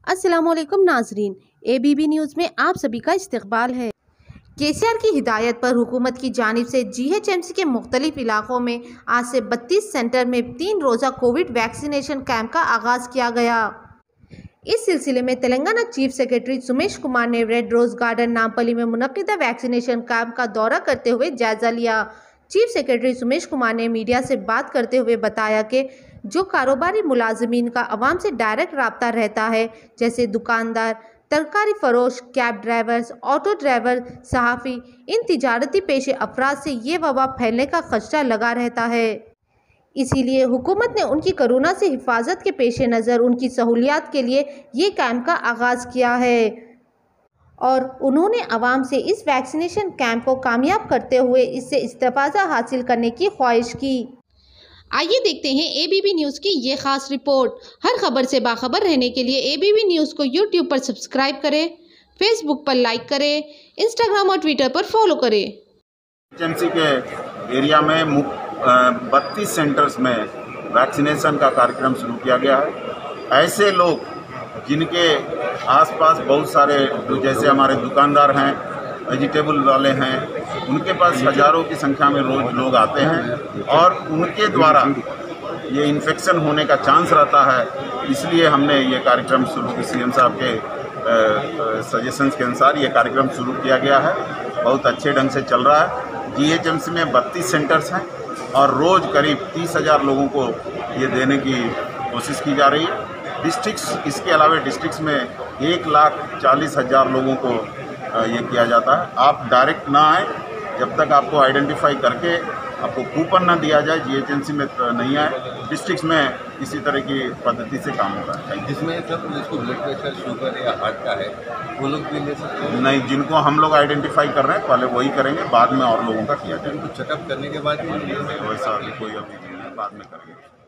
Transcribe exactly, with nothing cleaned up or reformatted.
अस्सलामुअलैकुम नाजरीन, ABP news में आप सभी का इस्तकबाल है। केसीआर की हिदायत पर हुकूमत की जानिब से जीएचएमसी के मुख्तलिफ इलाकों में आज से बत्तीस सेंटर में तीन रोज़ा कोविड वैक्सीनेशन कैंप का आगाज़ किया गया। इस सिलसिले में तेलंगाना चीफ सेक्रेटरी सुमेश कुमार ने रेड रोज़ गार्डन नामपल्ली में मुनक्किदा वैक्सीनेशन कैंप का दौरा करते हुए जायजा लिया। चीफ सेक्रेटरी सुमेश कुमार ने मीडिया से बात करते हुए बताया कि जो कारोबारी मुलाजमीन का अवाम से डायरेक्ट रब्ता रहता है, जैसे दुकानदार, तरकारी फरोश, कैब ड्राइवर्स, ऑटो ड्राइवर, सहाफ़ी, इन तिजारती पेशे अफराद से ये वबा फैलने का खदशा लगा रहता है। इसीलिए हुकूमत ने उनकी कोरोना से हिफाजत के पेश नज़र उनकी सहूलियात के लिए ये कैंप का आगाज़ किया है और उन्होंने आवाम से इस वैक्सीनेशन कैंप को कामयाब करते हुए इससे इस्तेफ़ादा हासिल करने की ख्वाहिश की। आइए देखते हैं एबीपी न्यूज़ की ये खास रिपोर्ट। हर खबर से बाखबर रहने के लिए एबीपी न्यूज़ को यूट्यूब पर सब्सक्राइब करें, फेसबुक पर लाइक करें, इंस्टाग्राम और ट्विटर पर फॉलो करें। एजेंसी के एरिया में बत्तीस सेंटर्स में वैक्सीनेशन का कार्यक्रम शुरू किया गया है। ऐसे लोग जिनके आसपास बहुत सारे, जैसे हमारे दुकानदार हैं, वेजिटेबल वाले हैं, उनके पास हजारों की संख्या में रोज लोग आते हैं और उनके द्वारा ये इन्फेक्शन होने का चांस रहता है। इसलिए हमने ये कार्यक्रम शुरू, सीएम साहब के सजेशंस के अनुसार ये कार्यक्रम शुरू किया गया है। बहुत अच्छे ढंग से चल रहा है। जीएचएमसी में बत्तीस सेंटर्स हैं और रोज़ करीब तीस हज़ार लोगों को ये देने की कोशिश की जा रही है। डिस्ट्रिक्ट्स, इसके अलावा डिस्ट्रिक्ट्स में एक लाख चालीस हज़ार लोगों को ये किया जाता है। आप डायरेक्ट ना आए जब तक आपको आइडेंटिफाई करके आपको कूपन ना दिया जाए, जीएचएमसी में नहीं आए। डिस्ट्रिक्ट्स में इसी तरह की पद्धति से काम होता है। जिसमें सब जिसको ब्लड प्रेशर, शुगर या हार्ट का है वो लोग भी ले सकते हैं? नहीं, जिनको हम लोग आइडेंटिफाई कर रहे हैं पहले वही करेंगे, बाद में और लोगों का किया जाएगा। उनको चेकअप करने के बाद ही वैसा कोई अभी नहीं है, बाद में करेंगे।